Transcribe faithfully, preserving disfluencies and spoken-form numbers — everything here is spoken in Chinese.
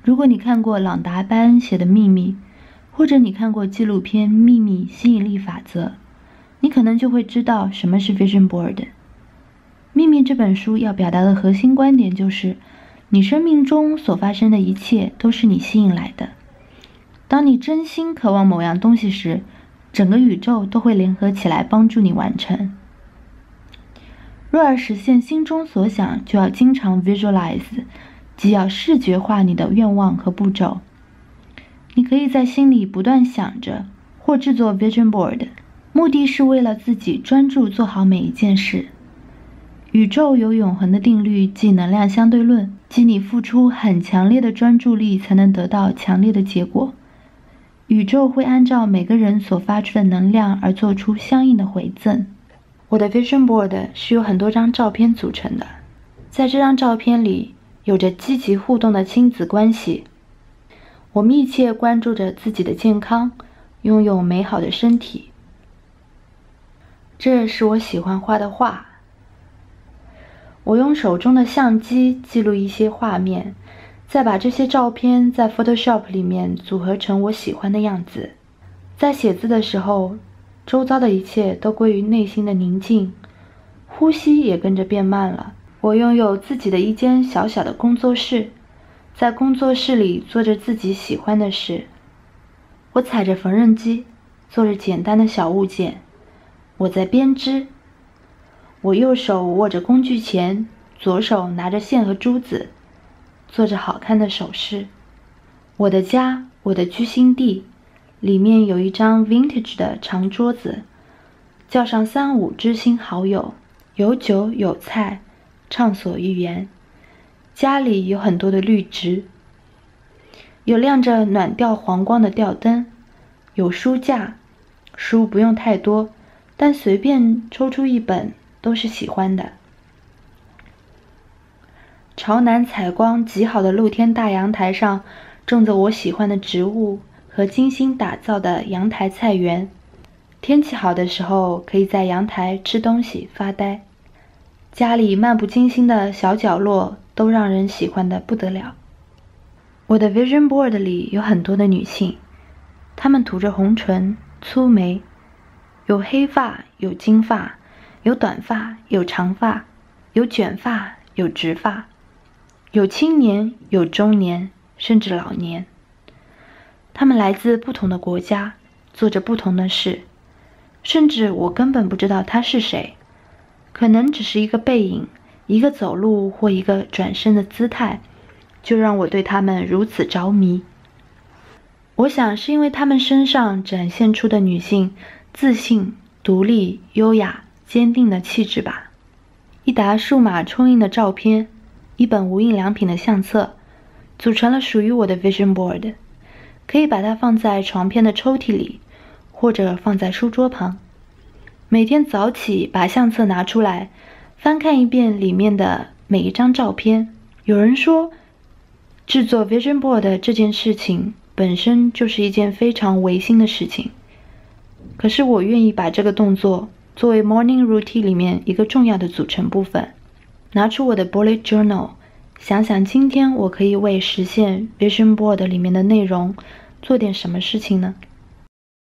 如果你看过朗达·拜恩写的《秘密》，或者你看过纪录片《秘密吸引力法则》，你可能就会知道什么是 Vision Board。《秘密》这本书要表达的核心观点就是，你生命中所发生的一切都是你吸引来的。当你真心渴望某样东西时，整个宇宙都会联合起来帮助你完成。若要实现心中所想，就要经常 visualize， 即要视觉化你的愿望和步骤。你可以在心里不断想着，或制作 vision board， 目的是为了自己专注做好每一件事。宇宙有永恒的定律，即能量相对论，即你付出很强烈的专注力才能得到强烈的结果。宇宙会按照每个人所发出的能量而做出相应的回赠。我的 vision board 是由很多张照片组成的，在这张照片里有着积极互动的亲子关系。我密切关注着自己的健康，拥有美好的身体。这是我喜欢画的画。我用手中的相机记录一些画面，再把这些照片在 Photoshop 里面组合成我喜欢的样子。在写字的时候，周遭的一切都归于内心的宁静，呼吸也跟着变慢了。我拥有自己的一间小小的工作室，在工作室里做着自己喜欢的事。我踩着缝纫机，做着简单的小物件。我在编织。我右手握着工具钳，左手拿着线和珠子，做着好看的首饰。我的家，我的居心地，里面有一张 vintage 的长桌子，叫上三五知心好友，有酒有菜，畅所欲言。家里有很多的绿植，有亮着暖调黄光的吊灯，有书架，书不用太多，但随便抽出一本都是喜欢的。朝南采光极好的露天大阳台上种着我喜欢的植物和精心打造的阳台菜园。天气好的时候，可以在阳台吃东西发呆。家里漫不经心的小角落都让人喜欢的不得了。我的 vision board 里有很多的女性，她们涂着红唇粗眉，有黑发有金发，有短发有长发，有卷发有直发，有青年有中年甚至老年。她们来自不同的国家，做着不同的事，甚至我根本不知道她是谁，可能只是一个背影，一个走路或一个转身的姿态，就让我对她们如此着迷。我想是因为她们身上展现出的女性自信、独立、优雅、坚定的气质吧。一沓数码冲印的照片，一本无印良品的相册，组成了属于我的 vision board。可以把它放在床边的抽屉里，或者放在书桌旁。每天早起把相册拿出来，翻看一遍里面的每一张照片。有人说，制作 vision board 这件事情本身就是一件非常违心的事情。可是我愿意把这个动作作为 morning routine 里面一个重要的组成部分。拿出我的 bullet journal， 想想今天我可以为实现 vision board 里面的内容做点什么事情呢？